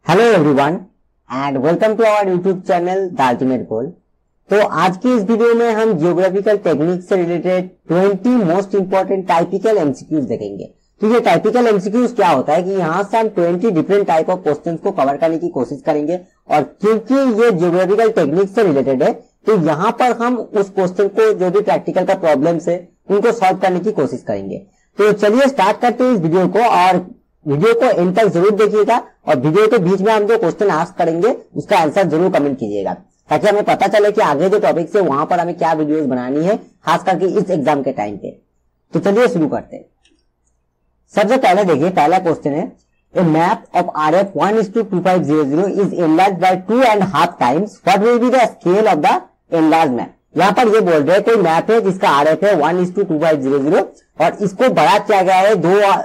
Hello everyone and welcome to our YouTube channel the ultimate goal. तो आज की इस वीडियो में हम जियोग्राफिकल टेक्निक से related 20 most important typical MCQs देखेंगे। तो ये टाइपिकल एमसीक्यूज क्या होता है कि यहाँ से हम 20 डिफरेंट टाइप ऑफ क्वेश्चंस को कवर करने की कोशिश करेंगे, और क्योंकि ये जियोग्राफिकल टेक्निक से रिलेटेड है तो यहाँ पर हम उस क्वेश्चन को जो भी प्रैक्टिकल का प्रॉब्लम्स है उनको सॉल्व करने की कोशिश करेंगे। तो चलिए स्टार्ट करते हैं इस वीडियो को, और वीडियो को एंड तक जरूर देखिएगा, और वीडियो के बीच में हम जो क्वेश्चन आस्क करेंगे उसका आंसर जरूर कमेंट कीजिएगा, ताकि हमें पता चले कि आगे जो टॉपिक है वहां पर हमें क्या वीडियोस बनानी है, खास करके इस एग्जाम के टाइम पे। तो चलिए शुरू करते हैं। सबसे पहले देखिए, पहला क्वेश्चन है a map of RF 1:2500 is enlarged by 2.5 times, what will be the scale of the enlarged map. यहाँ पर ये बोल रहे हैं कोई मैप है जिसका RF है 1:2500 और इसको बढ़ा किया गया है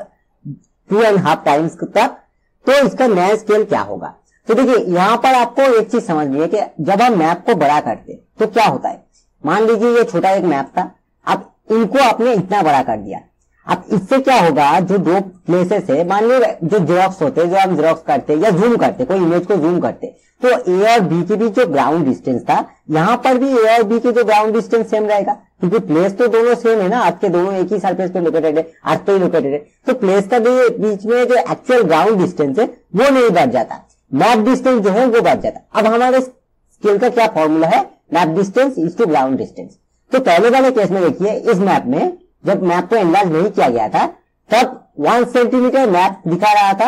2.5 टाइम्स तक, तो इसका नया स्केल क्या होगा। तो देखिए यहाँ पर आपको एक चीज समझनी है कि जब हम मैप को बड़ा करते तो क्या होता है। मान लीजिए ये छोटा एक मैप था, अब इनको आपने इतना बड़ा कर दिया। अब इससे क्या होगा, जो दो प्लेसेस है, मान लीजिए जो जेरॉक्स होते हैं, जो हम जेरॉक्स करते या जूम करते, कोई इमेज को जूम करते, तो ए और बी के बीच जो ग्राउंड डिस्टेंस था, यहाँ पर भी ए और बी के जो ग्राउंड डिस्टेंस सेम रहेगा, क्योंकि प्लेस तो दोनों सेम है ना, आज के दोनों एक ही सरफेस पे लोकेटेड है, आज तो ही लोकेटेड है, तो प्लेस का भी बीच में जो एक्चुअल ग्राउंड डिस्टेंस है वो नहीं बढ़ जाता, मैप डिस्टेंस जो है वो बढ़ जाता। अब हमारे स्केल का क्या फॉर्मूला है, map distance is to ground distance. तो पहले वाले केस में देखिए, इस मैप में जब मैप को एनलार्ज नहीं किया गया था तब 1 सेंटीमीटर मैप दिखा रहा था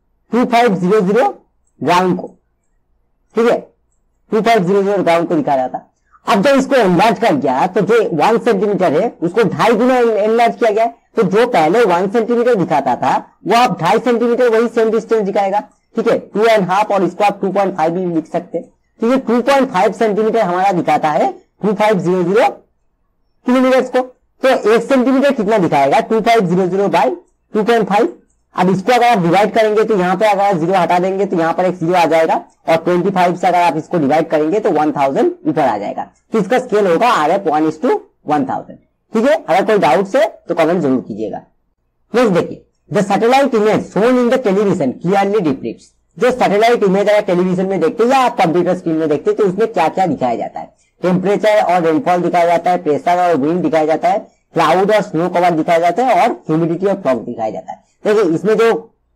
2500 ग्राउंड को, ठीक है, 2500 ग्राउंड को दिखा रहा था। अब जब इसको एनलार्ज कर गया तो जो 1 सेंटीमीटर है उसको 2.5 गुना एनलार्ज किया गया, तो जो पहले 1 सेंटीमीटर दिखाता था वो अब 2.5 सेंटीमीटर वही सेम डिस्टेंस दिखाएगा, ठीक है, 2.5, और इसको आप 2.5 भी लिख सकते हैं। तो ये 2.5 सेंटीमीटर हमारा दिखाता है 2500 किलोमीटर को। तो 1 सेंटीमीटर कितना दिखाएगा, 2500 बाई 2.5। अब इसको अगर आप डिवाइड करेंगे तो यहाँ पे अगर 0 हटा देंगे तो यहाँ पर एक 0 आ जाएगा, और 25 से अगर आप इसको डिवाइड करेंगे तो 1000 ऊपर आ जाएगा। तो इसका स्केल होगा RF 1:1000, ठीक है। अगर कोई डाउट है तो कमेंट जरूर कीजिएगा। नेक्स्ट देखिए, the satellite image shown in the television clearly depicts. जो सैटेलाइट इमेज अगर टेलीविजन में देखते हैं या आप कंप्यूटर स्क्रीन में देखते हैं तो उसमें क्या क्या दिखाया जाता है, टेम्परेचर और रेनफॉल दिखाया जाता है, प्रेशर और विंड दिखाया जाता है, क्लाउड और स्नो कवर दिखाया जाता है, और ह्यूमिडिटी और फॉग दिखाया जाता है। देखिए इसमें जो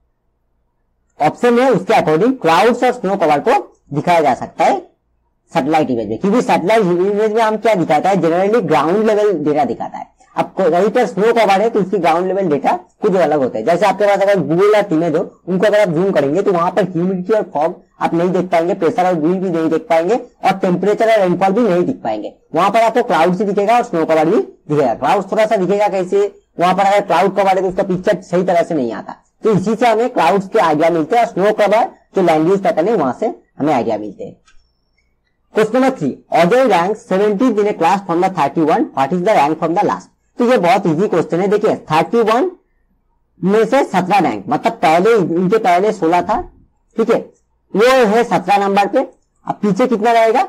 ऑप्शन है उसके अकॉर्डिंग क्लाउड्स और स्नो कवर को दिखाया जा सकता है सैटेलाइट इमेज में, क्योंकि सैटेलाइट इमेज में हम क्या दिखाता है, जनरली ग्राउंड लेवल डेटा दिखाता है। अब कहीं पर स्नो कवर है तो उसकी ग्राउंड लेवल डेटा कुछ अलग होता है। जैसे आपके पास अगर गूगल अर्थ इमेज हो, उनको अगर आप जूम करेंगे तो वहां पर ह्यूमिडिटी और फॉग आप नहीं देख पाएंगे, प्रेशर और विंड भी नहीं देख पाएंगे, और टेम्परेचर और रेनफॉल भी नहीं दिख पाएंगे। वहां पर आपको क्लाउड से दिखेगा और स्नो कवर भी दिखेगा। क्लाउड थोड़ा सा दिखेगा कैसे, वहां पर अगर क्लाउड कवर है तो उसका पिक्चर सही तरह से नहीं आता, तो इसी से हमें क्लाउड्स के आइडिया मिलते हैं, और स्नो कवर जो लैंड यूज पैटर्न है वहां से हमें आइडिया मिलते हैं। Question number 3, order rank 17th in a class from the 31, what is the rank from the last. तो ये बहुत इजी क्वेश्चन है। देखिए 31 में से 17 रैंक, मतलब पहले इनके पहले 16 था, ठीक है, वो है 17 नंबर पे। अब पीछे कितना रहेगा,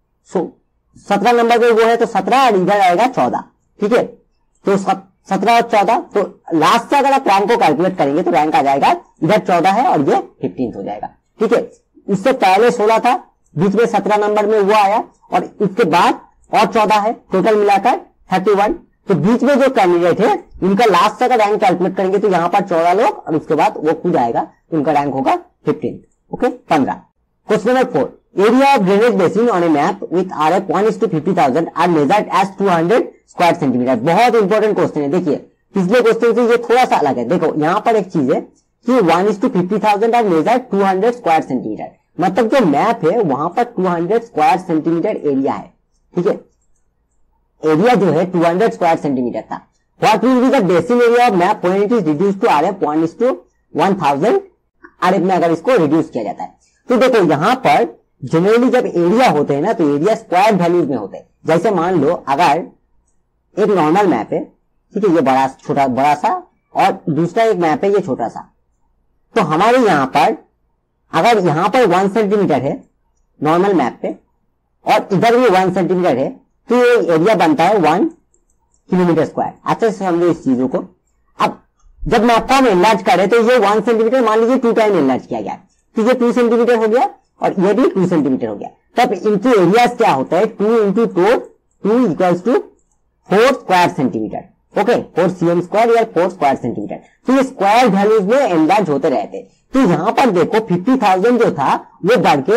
17 नंबर पे वो है तो 17, और इधर आएगा 14, ठीक है। तो 17 और 14, तो लास्ट से अगर आप रैंक को कैलकुलेट करेंगे तो रैंक आ जाएगा, इधर 14 है और ये 15th हो जाएगा, ठीक है। इससे पहले 16 था, बीच में 17 नंबर में वो आया, और इसके बाद और 14 है, टोटल मिलाकर 31। तो बीच में जो कैंडिडेट है उनका लास्ट से अगर रैंक कैलकुलेट करेंगे तो यहाँ पर 14 लोग, और उसके बाद वो खुद आएगा तो उनका रैंक होगा 15, okay, 15। Question number 4, area of drainage basin on a map with RF 1:50,000 are measured as 200 square centimetre. बहुत इंपॉर्टेंट क्वेश्चन है। देखिए पिछले क्वेश्चन से ये थोड़ा सा अलग है। देखो यहाँ पर एक चीज है कि 1:50,000 आर मेजर्ड 200 स्क्वायर सेंटीमीटर, मतलब जो मैप है वहां पर 200 स्क्वायर सेंटीमीटर एरिया है, ठीक है। एरिया जो है 200 स्क्वायर सेंटीमीटर था। What will be the basin area of map when it is reduced to RF 1:1000 RF में अगर इसको रिड्यूस किया जाता है। तो देखो यहाँ पर जनरली जब एरिया होते हैं ना तो एरिया स्क्वायर वैल्यूज में होते हैं। जैसे मान लो अगर एक नॉर्मल मैप है, ठीक है, ये बड़ा छोटा बड़ा सा, और दूसरा एक मैप है ये छोटा सा, तो हमारे यहाँ पर अगर यहाँ पर 1 सेंटीमीटर है नॉर्मल मैप पे, और इधर भी 1 सेंटीमीटर है, तो ये एरिया बनता है 1 किलोमीटर स्क्वायर। अच्छे से समझो इस चीजों को। अब जब मैप को हम एनलार्ज करें तो ये 1 सेंटीमीटर मान लीजिए 2 टाइम एनलार्ज किया गया, तो ये 2 सेंटीमीटर हो गया और ये भी 2 सेंटीमीटर हो गया। तब इनकी एरियाज क्या होता है, 2 into 2 equals to 4 square centimetre. Okay, 4 cm square या 4 स्क्वायर सेंटीमीटर। तो ये स्क्वायर वैल्यूज में एनलार्ज होते रहते। तो यहां पर देखो 50,000 जो था वो बढ़ के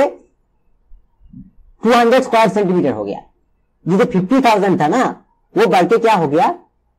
200 स्क्वायर सेंटीमीटर हो गया। ये जो 50,000 था ना वो बढ़ के क्या हो गया,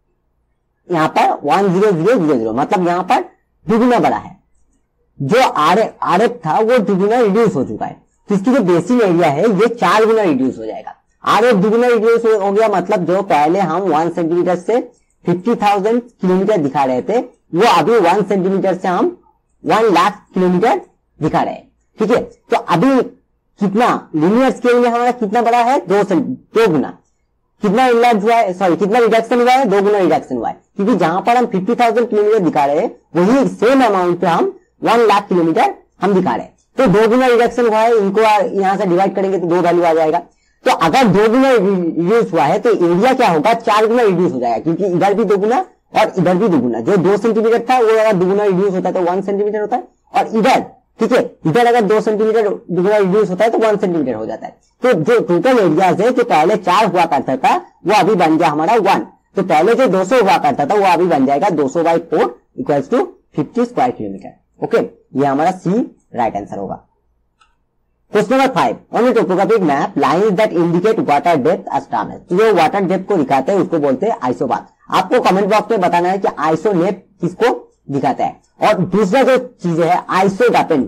यहां पर 10000, मतलब यहां पर दुगुना बड़ा है। जो आरएफ था वो दुगुना रिड्यूस हो चुका है। तो इसकी जो बेसिक एरिया है ये 4 गुना रिड्यूस हो जाएगा। आरएफ दुगुना रिड्यूस हो गया, मतलब जो पहले हम 1 सेंटीमीटर से 50,000 किलोमीटर दिखा रहे थे वो अभी 1 सेंटीमीटर से हम 1 लाख किलोमीटर दिखा रहे हैं। ठीक है, तो अभी कितना लीनियर स्केल में हमारा कितना बड़ा है, 2 गुना। कितना इनलार्ज हुआ है, सॉरी कितना रिडक्शन हुआ है, 2 गुना रिडक्शन हुआ है। क्योंकि जहां पर हम 50,000 किलोमीटर दिखा रहे हैं वही सेम अमाउंट पे हम 1 लाख किलोमीटर हम दिखा रहे हैं। तो 2 गुना रिडक्शन हुआ है, इनको यहां से डिवाइड करेंगे तो 2 वैल्यू आ जाएगा। तो अगर 2 गुना रिड्यूस हुआ है तो एरिया क्या होगा, 4 गुना रिड्यूस हो जाएगा, क्योंकि इधर भी 2 गुना और इधर भी 2 गुना। जो 2 सेंटीमीटर था वो अगर 2 गुना रिड्यूस होता है तो 1 सेंटीमीटर होता है, और इधर ठीक है इधर अगर 2 सेंटीमीटर 2 गुना रिड्यूस होता है तो 1 सेंटीमीटर हो जाता है। तो जो टोटल एरियाज है जो पहले 4 हुआ करता था वो अभी बन गया हमारा 1। तो पहले जो 200 हुआ करता था वो अभी बन जाएगा 200/4 equals to 50 square kilometre. Okay, ये हमारा सी राइट आंसर होगा। Question number 5, on topographic map lines that indicate water depth as term है। तो जो वाटर डेप्थ को दिखाते हैं उसको बोलते हैं आइसोबार। आपको कमेंट बॉक्स में बताना है कि आइसोनेप किसको दिखाता है। और दूसरा जो चीज है आइसोडापेन,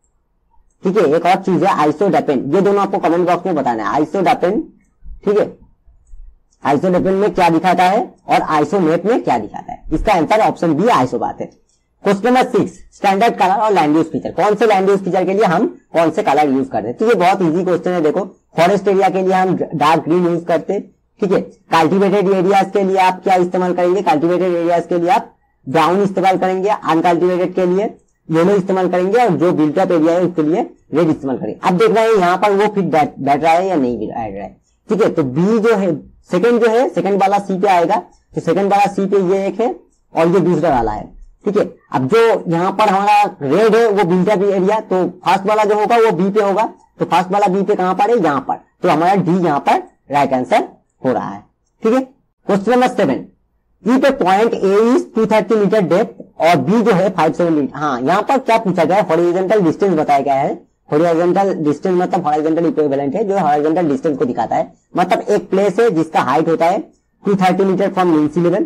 ठीक है, एक और चीज है आइसोडापेन। ये दोनों आपको कमेंट बॉक्स में बताना है। आइसोडापेन, ठीक है, आइसोडापेन में क्या दिखाता है और आइसोनेप में क्या दिखाता है। इसका आंसर ऑप्शन बी आइसोबार है। क्वेश्चन नंबर 6, स्टैंडर्ड कलर और लैंड यूज फीचर। कौन से लैंड यूज फीचर के लिए हम कौन से कलर यूज करते हैं। तो ये बहुत इजी क्वेश्चन है। देखो, फॉरेस्ट एरिया के लिए हम डार्क ग्रीन यूज करते, ठीक है। कल्टिवेटेड एरियाज के लिए आप क्या इस्तेमाल करेंगे, कल्टिवेटेड एरियाज के लिए आप ब्राउन इस्तेमाल करेंगे, अनकल्टिवेटेड के लिए येलो इस्तेमाल करेंगे, और जो बिल्टअप एरिया है उसके लिए रेड इस्तेमाल करेंगे। अब देखना है यहाँ पर वो फिट बैठ रहा है या नहीं बैठ रहा है। ठीक है, तो बी जो है सेकंड जो है सेकंड वाला सी पे आएगा। तो सेकंड वाला सी पे ये एक है और ये दूसरा वाला है। ठीक है, अब जो यहाँ पर हमारा रेड है वो बिल्टअप एरिया, तो फर्स्ट वाला जो होगा वो बी पे होगा। तो फर्स्ट वाला बी पे कहां पर है, यहाँ पर। तो हमारा डी यहाँ पर राइट आंसर हो रहा है। ठीक है, क्वेश्चन नंबर 7, ई पे point A is 230 metre depth और बी जो है 570 मीटर। हाँ, यहाँ पर क्या पूछा गया है, हॉरिजॉन्टल डिस्टेंस बताया गया है। हॉरिजॉन्टल डिस्टेंस मतलब हॉरिजॉन्टल इक्विवेलेंट है, जो हॉरिजॉन्टल डिस्टेंस को दिखाता है। मतलब एक प्लेस है जिसका हाइट होता है 230 metre from mean sea level.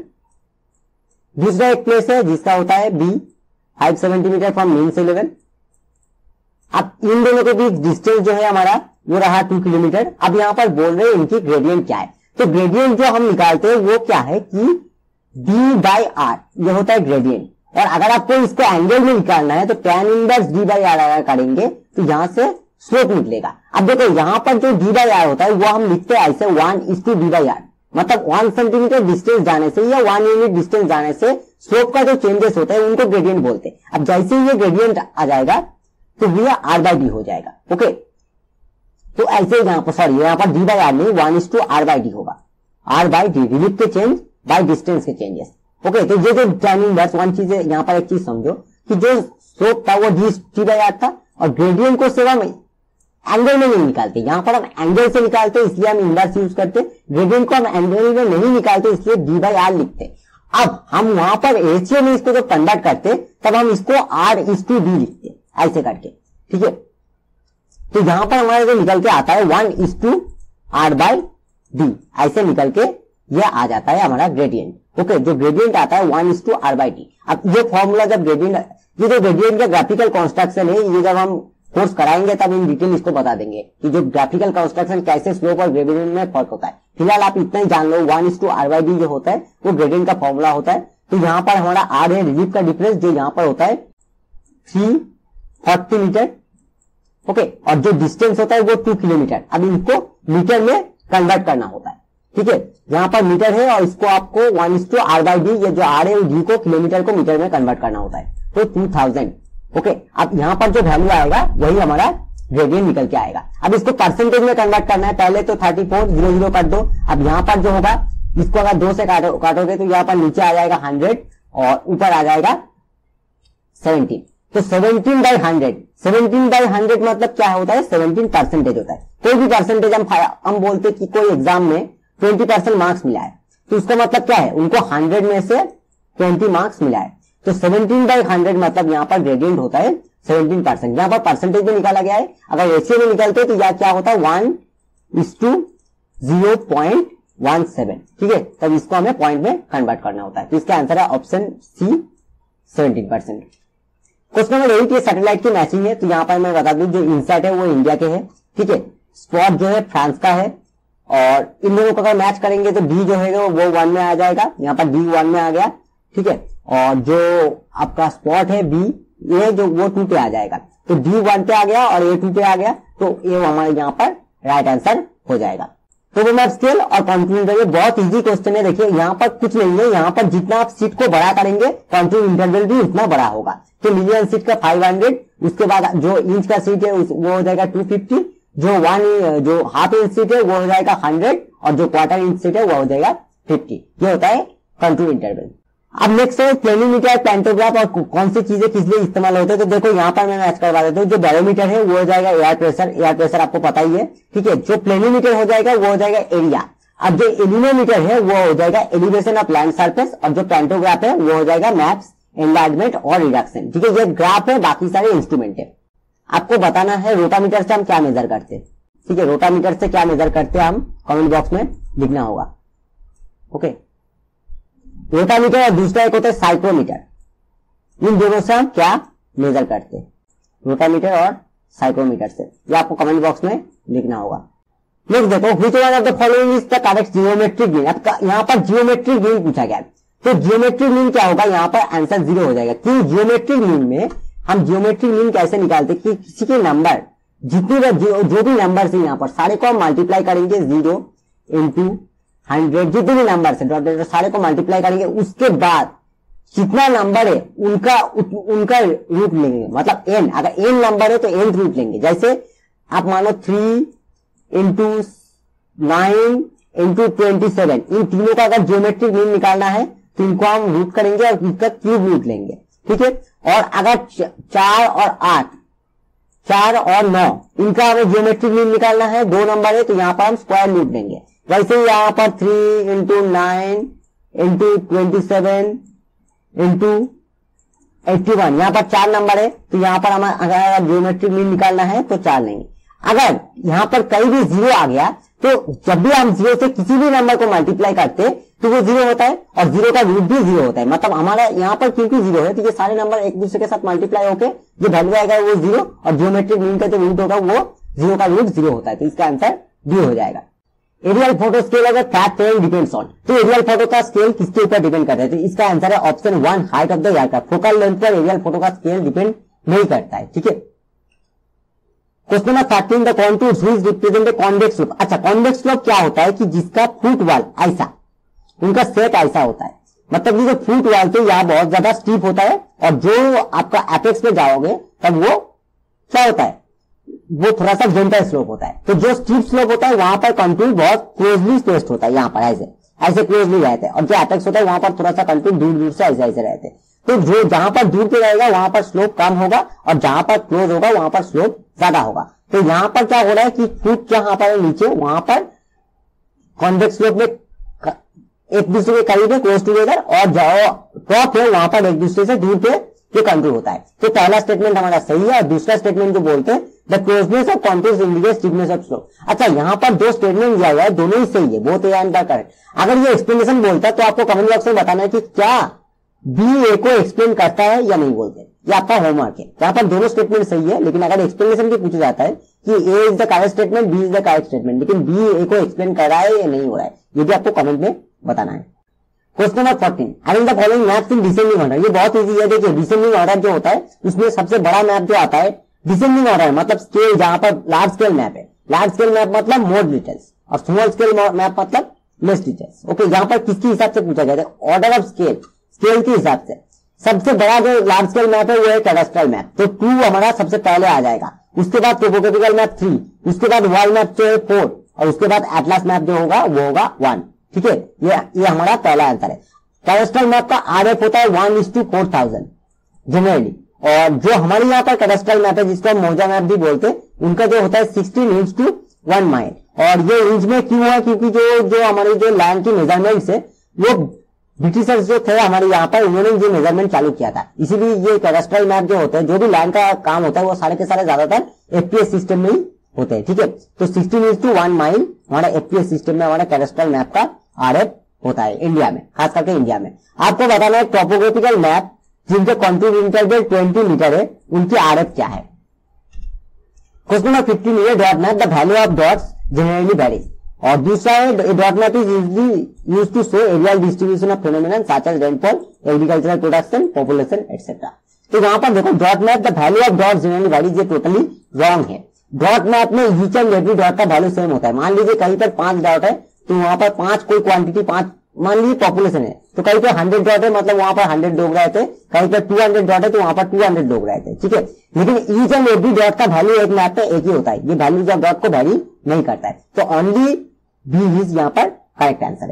दूसरा एक प्लेस है जिसका होता है B 570 metre from mean sea level. अब इन दोनों के बीच डिस्टेंस जो है हमारा वो रहा 2 किलोमीटर। अब यहाँ पर बोल रहे हैं इनकी ग्रेडियंट क्या है। तो ग्रेडियंट जो हम निकालते हैं वो क्या है कि d/r, ये होता है ग्रेडियंट। और अगर आपको इसको एंगल में निकालना है तो tan इनवर्स d/r अगर करेंगे तो यहां से स्लोप निकलेगा। अब देखो यहाँ पर जो d/r होता है वो हम लिखते हैं ऐसे 1:d/r, मतलब 1 सेंटीमीटर डिस्टेंस जाने से या 1 यूनिट डिस्टेंस जाने से स्लोप का जो चेंजेस होता है उनको ग्रेडियंट बोलते हैं। अब जैसे ही ये ग्रेडियंट आ जाएगा तो ये r/d हो जाएगा। ओके, तो ऐसे यहाँ पर सॉरी यहाँ पर d/r नहीं 1:r/d होगा। r/d रिलीफ के चेंज बाय डिस्टेंस के चेंजेस। ओके, तो ये जो tan इनवर्स वन चीज है, यहाँ पर एक चीज समझो कि जो स्लोप था वो d/r था और ग्रेडियंट को सिर्फ हम एंगल में नहीं निकालते। यहाँ पर हम एंगल से निकालते इसलिए हम इनवर्स यूज करते, ग्रेडियंट को हम एंगल में नहीं निकालते इसलिए d/r लिखते। अब हम वहां पर रेशियो में इसको जब कन्वर्ट करते तब हम इसको r:d लिखते ऐसे करके। ठीक है, तो यहां पर हमारे जो निकल के आता है 1:r/d ऐसे निकल के ये आ जाता है हमारा ग्रेडियंट। ओके, जो ग्रेडियंट आता है 1:r/d। अब ये फॉर्मूला जब ग्रेडियंट, ये जो ग्रेडियंट का ग्राफिकल कंस्ट्रक्शन है ये जब हम कोर्स कराएंगे तब इन डिटेल इसको बता देंगे कि जो ग्राफिकल कंस्ट्रक्शन कैसे स्लोप और ग्रेडियंट में फर्क होता है। फिलहाल आप इतना ही जान लो 1:r/d जो होता है वो ग्रेडियंट का फॉर्मूला होता है। तो यहाँ पर हमारा r है रिलीफ का डिफरेंस, जो यहाँ पर होता है 340 मीटर। ओके, और जो डिस्टेंस होता है वो 2 किलोमीटर। अब इनको मीटर में कन्वर्ट करना होता है। ठीक है, यहाँ पर मीटर है और इसको आपको 1:r/d, ये जो r है d को किलोमीटर को मीटर में कन्वर्ट करना होता है। तो 2000। ओके, अब यहाँ पर जो वैल्यू आएगा वही हमारा ग्रेडियंट निकल के आएगा। अब इसको परसेंटेज में कन्वर्ट करना है। पहले तो 3400 कर दो। अब यहाँ पर जो होगा इसको अगर 2 से काटोगे तो यहाँ पर नीचे आ जाएगा 100 और ऊपर आ जाएगा 17। तो 17/100 17/100 मतलब क्या होता है, 17% होता है। कोई भी परसेंटेज हम बोलते कि कोई एग्जाम में 20% मार्क्स मिला है, तो उसका मतलब क्या है, उनको 100 में से 20 मार्क्स मिला है। तो 17/100 मतलब यहाँ पर ग्रेडियंट होता है 17%। यहाँ पर परसेंटेज में निकाला गया है, अगर रेशियो में निकलते तो यह क्या होता है 1:0.17। ठीक है, तब इसको हमें पॉइंट में कन्वर्ट करना होता है। तो इसका आंसर है ऑप्शन सी 17%। क्वेश्चन नंबर 8 ये सैटेलाइट की मैचिंग है। तो यहाँ पर मैं बता दूं जो इनसैट है वो इंडिया के है, ठीक है, स्पॉट जो है फ्रांस का है, और इन दोनों को अगर मैच करेंगे तो डी जो है वो 1 में आ जाएगा, यहाँ पर डी 1 में आ गया, ठीक है, और जो आपका स्पॉट है बी ये जो वो 2 पे आ जाएगा। तो डी 1 पे आ गया और ए 2 पे आ गया, तो ये हमारे यहाँ पर राइट आंसर हो जाएगा। तो वो मैप स्केल और कंट्रोल इंटरवल बहुत इजी क्वेश्चन है। देखिए यहाँ पर कुछ नहीं है, यहाँ पर जितना आप सीट को बड़ा करेंगे कंट्रोल इंटरवल भी उतना बड़ा होगा। तो मिलियन सीट का 500, उसके बाद जो इंच का सीट है वो हो जाएगा 250, जो हाफ इंच सीट है वो हो जाएगा 100, और जो क्वार्टर इंच सीट है वो हो जाएगा 50। ये होता है कंट्रोल इंटरवल। अब नेक्स्ट है प्लेनिमीटर, पैंटोग्राफ और कौन सी चीजें किस लिए इस्तेमाल होते हैं। तो देखो यहाँ पर मैं मैच करवा देता हूँ। जो बैरोमीटर है वो हो जाएगा एयर प्रेशर आपको पता ही है, ठीक है। जो प्लेनिमीटर हो जाएगा वो हो जाएगा एरिया। अब जो एलिनोमीटर है वो हो जाएगा एलिवेशन ऑफ लैंड सरफेस, और जो पैंटोग्राफ है वो हो जाएगा मैप्स, एनलार्जमेंट और रिडक्शन। ठीक है, ये ग्राफ है, बाकी सारे इंस्ट्रूमेंट है। आपको बताना है रोटामीटर से हम क्या मेजर करते हैं। ठीक है, रोटामीटर से क्या मेजर करते हैं हम कमेंट बॉक्स में लिखना होगा। ओके, रोटामीटर और दूसरा एक होता है साइक्रोमीटर। इन दोनों से हम क्या मेजर करते हैं, रोटामीटर और साइक्रोमीटर से, ये आपको कमेंट बॉक्स में लिखना होगा। नेक्स्ट देखो, which one of the following is the correct geometric mean. यहाँ पर जियोमेट्रिक मीन पूछा गया, तो जियोमेट्रिक मीन क्या होगा, यहाँ पर आंसर 0 हो जाएगा। क्यों, जियोमेट्रिक मीन में हम जियोमेट्रिक मीन कैसे निकालते कि किसी के नंबर जितने जो भी नंबर है यहाँ पर सारे को हम मल्टीप्लाई करेंगे, 0 into 100 जितने भी नंबर है सारे को मल्टीप्लाई करेंगे, उसके बाद जितना नंबर है उनका रूट लेंगे, मतलब n, अगर n नंबर है तो n रूट लेंगे। जैसे आप मानो 3 into 9 into 27, इन तीनों का अगर ज्योमेट्रिक मीन निकालना है तो इनको हम रूट करेंगे और इसका क्यूब रूट लेंगे। ठीक है, और अगर 4 और 9 इनका हमें ज्योमेट्रिक मीन निकालना है, 2 नंबर है तो यहाँ पर हम स्क्वायर रूट लेंगे। वैसे ही यहाँ पर 3 into 9 into 27 into 81, यहाँ पर 4 नंबर है तो यहाँ पर हमें अगर ज्योमेट्रिक मीन निकालना है तो 4 लेंगे। अगर यहाँ पर कहीं भी 0 आ गया तो जब भी हम 0 से किसी भी नंबर को मल्टीप्लाई करते तो वो 0 होता है, और 0 का रूट भी 0 होता है। मतलब हमारा यहाँ पर क्योंकि 0 है तो ये सारे नंबर एक दूसरे के साथ मल्टीप्लाई होकर जो वैल्यू आएगा वो 0, और ज्योमेट्रिक मीन का जो रूट होगा वो 0 का रूट 0 होता है। तो इसका आंसर डी हो जाएगा। एरियल फोटो स्केल अगर फैक्ट डिपेंड्स ऑन, तो एरियल फोटो का स्केल किसके ऊपर डिपेंड करता है, तो इसका आंसर है option 1 height of the aircraft. Focal length पर एरियल फोटो का स्केल डिपेंड नहीं करता है। ठीक है, question number 13, the contours which represent the convex slope. अच्छा, कॉन्वेक्स स्लोप क्या होता है कि जिसका फुट वॉल ऐसा, उनका सेट ऐसा होता है, मतलब ये जो फुट वॉल थे यहाँ बहुत ज्यादा स्टीप होता है, और जो आपका एपेक्स पे जाओगे तब वो क्या होता है, वो थोड़ा सा जेंटल स्लोप होता है। तो जो स्टीप स्लोप होता है वहां पर कंटूर बहुत क्लोजली स्पेस्ड होता है, यहाँ पर ऐसे क्लोजली रहते हैं, और जो एपेक्स होता है वहां पर थोड़ा सा कंटूर दूर से ऐसे रहते हैं। तो जो जहां पर दूर पे रहेगा वहां पर स्लोप कम होगा, और जहां पर क्लोज होगा वहां पर स्लोप ज्यादा होगा। तो यहाँ पर क्या हो रहा है कि फुट जहां पर नीचे वहां पर कॉन्वेक्स स्लोप में एक दूसरे के करीब है, क्लोज टूगेदर, और जो टॉप है वहां पर एक दूसरे से दूर पे ये कंटूर होता है। तो पहला स्टेटमेंट हमारा सही है, और दूसरा स्टेटमेंट जो बोलते हैं the closeness of contours indicates steepness of slope. अच्छा, यहाँ पर दो स्टेटमेंट दिया हुआ है, दोनों ही सही है, both A and the correct. अगर ये एक्सप्लेनेशन बोलता है तो आपको कमेंट बॉक्स में बताना है कि क्या बी ए को एक्सप्लेन करता है या नहीं बोलते। ये आपका होमवर्क है। यहाँ पर दोनों स्टेटमेंट सही है, लेकिन अगर एक्सप्लेनेशन भी पूछा जाता है कि A is the correct statement, B is the correct statement, लेकिन बी ए को एक्सप्लेन कर रहा है या नहीं हो रहा है, ये भी आपको कमेंट में बताना है। Question number 14, having the following maps in descending order. ये बहुत इजी है। देखिए, डिसेंडिंग ऑर्डर जो होता है उसमें सबसे बड़ा मैप जो आता है डिसेंडिंग ऑर्डर, मतलब स्केल, जहां पर लार्ज स्केल मैप है। लार्ज स्केल मैप मतलब मोर डिटेल्स, और स्मॉल स्केल मैप मतलब लेस डिटेल्स। ओके, यहाँ पर किसके हिसाब से पूछा गया है, ऑर्डर ऑफ स्केल, स्केल के हिसाब से। सबसे बड़ा जो लार्ज स्केल मैप है वो है कैडस्ट्रल मैप, तो 2 हमारा सबसे पहले आ जाएगा। उसके बाद टोपोग्राफिकल मैप 3, उसके बाद वर्ल्ड मैप जो है 4, और उसके बाद एटलस मैप जो होगा वो होगा 1। ठीक है, ये हमारा पहला आंसर है। कैडस्ट्रल मैप का आरएफ होता है 1:4000 जनरली, और जो हमारे यहाँ पर कैडेस्ट्रल मैप है जिसको हम मौजा मैप भी बोलते हैं, उनका जो होता है 16 इंच टू 1 माइल। और ये इंच में क्यों है, क्योंकि जो हमारी जो लैंड की मेजरमेंट्स है वो ब्रिटिशर्स जो थे हमारे यहाँ पर, उन्होंने ये मेजरमेंट चालू किया था। इसीलिए ये कैडेस्ट्रल मैप जो होते हैं, जो भी लैंड का काम होता है वो सारे के सारे ज्यादातर एफपीएस सिस्टम में ही होते हैं। ठीक है, तो 16 इंच टू 1 माइल हमारा एफपीएस सिस्टम में हमारा कैडेस्ट्रल मैप का आरएफ होता है इंडिया में, खास करके इंडिया में। आपको बताना है टोपोग्राफिकल मैप जिनके कंट्रोल इंटरवल 20 मीटर है, उनकी आरएफ क्या है। क्वेश्चन नंबर 15 है dot map the value of dots generally varies. और दूसरा है dot map is used used to show aerial distribution of phenomenon such as rainfall, agricultural production, population etcetera. तो यहाँ पर देखो dot map the value of dots generally varies, ये totally wrong है। Dot map में ईच एंड एवरी डॉट का value same होता है। मान लीजिए कहीं पर 5 डॉट है तो वहां पर 5 कोई क्वांटिटी 5, मान लीजिए पॉपुलेशन है तो कहीं पर 100 डॉट है, मतलब वहां पर 100 लोग रहते, कहीं पर 200 डॉट है तो वहां पर 200 लोग रहते। ठीक है, लेकिन ईच एंड एवरी डॉट का वैल्यू एक मैप पे एक ही होता है, ये वैल्यूज ऑफ डॉट को वैरी नहीं करता है। तो ओनली बी इज यहाँ पर करेक्ट आंसर है।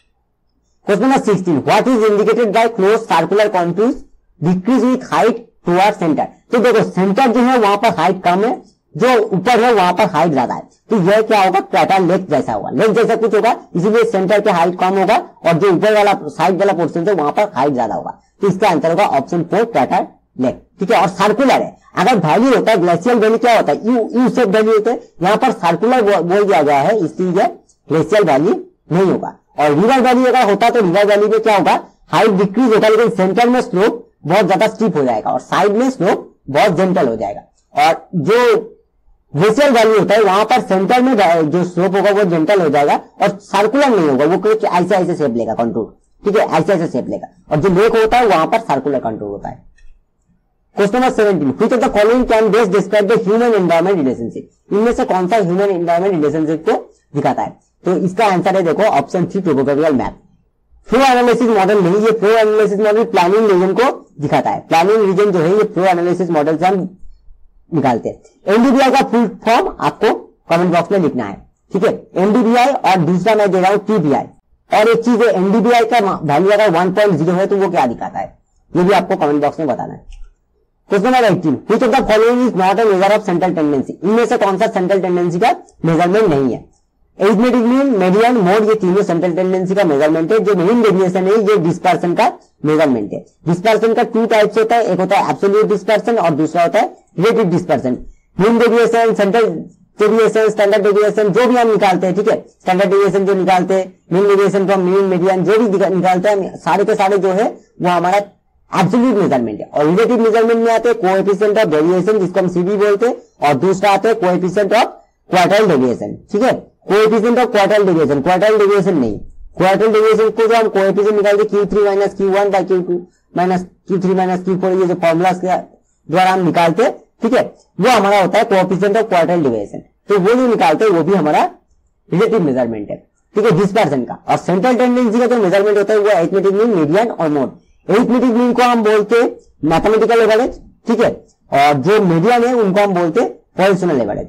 Question number 16 what is indicated by close circular contours decrease with height toward centre. तो देखो सेंटर जो है वहां पर हाइट कम है, जो ऊपर है वहां पर हाइट ज्यादा है, तो यह क्या होगा, क्रेटर लेक जैसा होगा, लेक जैसा कुछ होगा, इसीलिए सेंटर के हाइट कम होगा और जो ऊपर वाला साइड वाला पोर्शन है वहां पर हाइट ज्यादा होगा। तो इसका आंसर होगा ऑप्शन 4 क्रेटर लेक। ठीक है, और सर्कुलर है। अगर वैली होता है ग्लेशियल वैली क्या होता है, यू शेप वैली होते हैं, यहाँ पर सर्कुलर बोल दिया गया है, इसलिए ग्लेशियल वैली नहीं होगा। और रिवर वैली अगर होता तो रिवर वैली में क्या होगा, हाइट डिक्रीज होगा, लेकिन सेंटर में स्लोप बहुत ज्यादा स्टीप हो जाएगा और साइड में स्लोप बहुत जेंटल हो जाएगा। और जो ग्लेशियल वैली होता है वहां पर सेंटर में जो स्लोप होगा वो जेंटल हो जाएगा और सर्कुलर नहीं होगा, वो कुछ ऐसे ऐसे शेप लेगा कंटूर। ठीक है, ऐसे ऐसे शेप लेगा। और जो लेक होता है वहां पर सर्कुलर कंटूर होता है। Question number 17 which of the following can best describe the human environment relationship. इनमें से कौन सा ह्यूमन एनवायरनमेंट रिलेशनशिप को दिखाता है। तो इसका आंसर है देखो option 3 topographical map. Flow analysis model नहीं, ये flow analysis model planning region को दिखाता है। प्लानिंग रीजन जो है ये फ्लो एनालिसिस मॉडल से हम निकालते हैं। एनडीबीआई का फुल फॉर्म आपको कमेंट बॉक्स में लिखना है। ठीक है, एनडीबीआई और दूसरा मैं दे रहा हूं टीबीआई। और एक चीज है एनडीबीआई का वैल्यू अगर 1.0 है तो वो क्या दिखाता है, ये भी आपको कमेंट बॉक्स में बताना है। Question number 18 which of the following is not a measure of central tendency. इनमें से कौन सा सेंट्रल टेंडेंसी का मेजरमेंट नहीं है। एरिथमेटिक मीन, मीडियन, मोड, ये तीनों सेंट्रल टेंडेंसी का मेजरमेंट है। जो मीन डेविएशन है ये डिस्पर्सन का मेजरमेंट है। डिस्पर्सन का 2 टाइप्स होता है, एक होता है एब्सोल्यूट डिस्पर्सन और दूसरा होता है relative dispersion. Mean deviation, central deviation, standard deviation जो भी हम निकालते हैं, ठीक है, स्टैंडर्ड डेविएशन जो निकालते हैं, mean deviation from mean, median जो भी निकालते हैं, सारे के सारे जो है वो हमारा एब्सोल्यूट मेजरमेंट है। और रिलेटिव मेजरमेंट में आते हैं कोएफिशिएंट ऑफ डेविएशन जिसको हम सीडी बोलते हैं, और दूसरा आता है कोएफिशिएंट ऑफ क्वार्टाइल डेविएशन। ठीक है, coefficient of quartile deviation, quartile deviation नहीं, क्वार्टाइल डेविएशन को जो हम कोएफिशिएंट निकालते Q3 minus Q1 bye Q2 minus Q3 minus Q4, ये जो फॉर्मूला के द्वारा हम निकालते हैं, ठीक है, वो हमारा होता है कोएफिशिएंट ऑफ क्वार्टाइल डेविएशन। तो वो जो निकालते हैं वो भी हमारा रिलेटिव मेजरमेंट है। ठीक है, डिस्पर्सन का। और सेंट्रल टेंडेंसी का जो मेजरमेंट होता है वो अरिथमेटिक मीन, मीडियन और मोड। अरिथमेटिक मीन को हम बोलते हैं मैथमेटिकल एवरेज, ठीक है, और जो मीडियन है उनको हम बोलते हैं पोजिशनल एवरेज।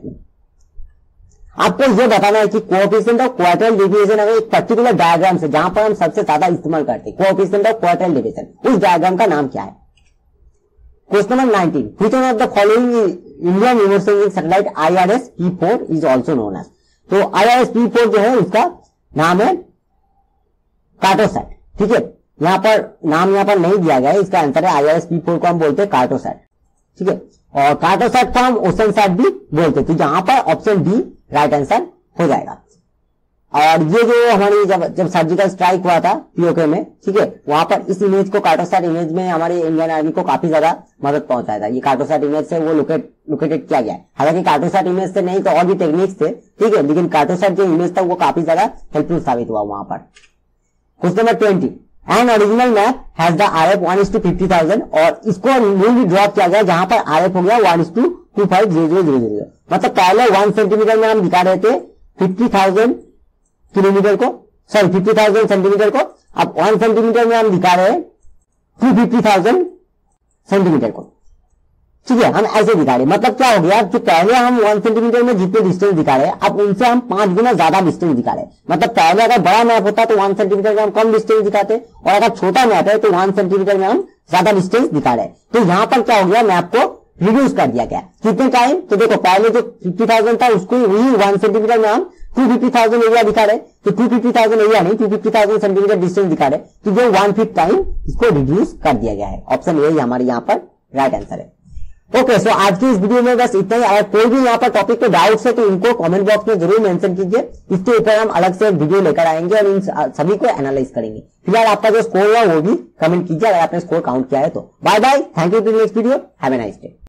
आपको ये बताना है कि कोएफिशिएंट ऑफ क्वार्टाइल डेविएशन अगर एक पर्टिकुलर डायग्राम से जहां पर हम सबसे ज्यादा इस्तेमाल करते हैं कोएफिशिएंट ऑफ क्वार्टाइल डेविएशन, उस डायग्राम का नाम क्या है। Question number 19 which one of the following Indian universal satellite IRS P4 is also known as. तो IRS P4 जो है उसका नाम है कार्टोसैट। ठीक है, यहां पर नाम यहां पर नहीं दिया गया है, इसका आंसर है IRS P4 को हम बोलते हैं कार्टोसैट। ठीक है, और कार्टोसैट को हम ओशनसैट भी बोलते हैं। तो यहां पर ऑप्शन डी राइट आंसर हो जाएगा। और ये जो हमारी जब सर्जिकल स्ट्राइक हुआ था पीओके में, ठीक है, वहां पर इस इमेज को कार्टोसैट इमेज में हमारे इंडियन आर्मी को काफी ज्यादा मदद पहुंचाया था। ये कार्टोसैट इमेज से वो लोकेटेड किया गया है। हालांकि कार्टोसैट इमेज से नहीं तो और भी टेक्निक्स थे, ठीक है, लेकिन कार्टोसैट जो इमेज था वो काफी ज्यादा हेल्पफुल साबित हुआ वहां पर। Question number 20 an original map has the RF 1:50,000 और इसको न्यूली ड्रॉप किया गया जहां पर RF हो गया 1:250000। मतलब पहले 1 सेंटीमीटर में हम दिखा रहे थे 50,000 किलोमीटर को, सॉरी 50,000 सेंटीमीटर को, अब 1 सेंटीमीटर में हम दिखा रहे हैं 250,000 सेंटीमीटर को। ठीक है, हम ऐसे दिखा रहे, मतलब क्या हो गया कि पहले हम 1 सेंटीमीटर में जितने डिस्टेंस दिखा रहे, अब उनसे हम 5 गुना ज्यादा डिस्टेंस दिखा रहे। मतलब पहले अगर बड़ा मैप होता तो 1 सेंटीमीटर में हम कम डिस्टेंस दिखाते, और अगर छोटा मैप है तो 1 सेंटीमीटर में हम ज्यादा डिस्टेंस दिखा रहे। तो यहाँ पर क्या हो गया, मैप को रिड्यूस कर दिया गया। कितने टाइम, तो देखो पहले जो 50,000 था उसको वही 1 सेंटीमीटर में हम 250,000 एरिया दिखा रहे, तो 250,000 एरिया नहीं 250,000 सेंटीमीटर डिस्टेंस दिखा रहे, तो जो 1/5 टाइम इसको रिड्यूस कर दिया गया है। ऑप्शन ए हमारे यहाँ पर राइट आंसर है। ओके, सो आज की इस वीडियो में बस इतना ही। अगर कोई भी यहाँ पर टॉपिक पे डाउट्स है तो इनको कमेंट बॉक्स में जरूर मेंशन कीजिए, इसके ऊपर हम अलग से एक वीडियो लेकर आएंगे और इन सभी को एनालाइज करेंगे। फिलहाल आपका जो स्कोर हुआ वो भी कमेंट कीजिए अगर आपने स्कोर काउंट किया है तो। Bye bye, thank you to next video, have a nice day.